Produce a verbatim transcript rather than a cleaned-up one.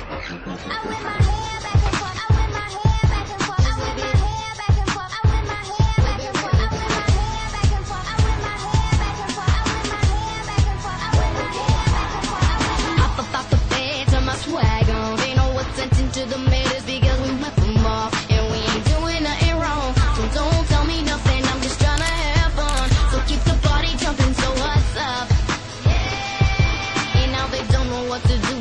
To the matters because we went from off and we ain't doing nothing wrong. So don't tell me nothing, I'm just trying to have fun. So keep the party jumping, so what's up? Yeah. And now they don't know what to do.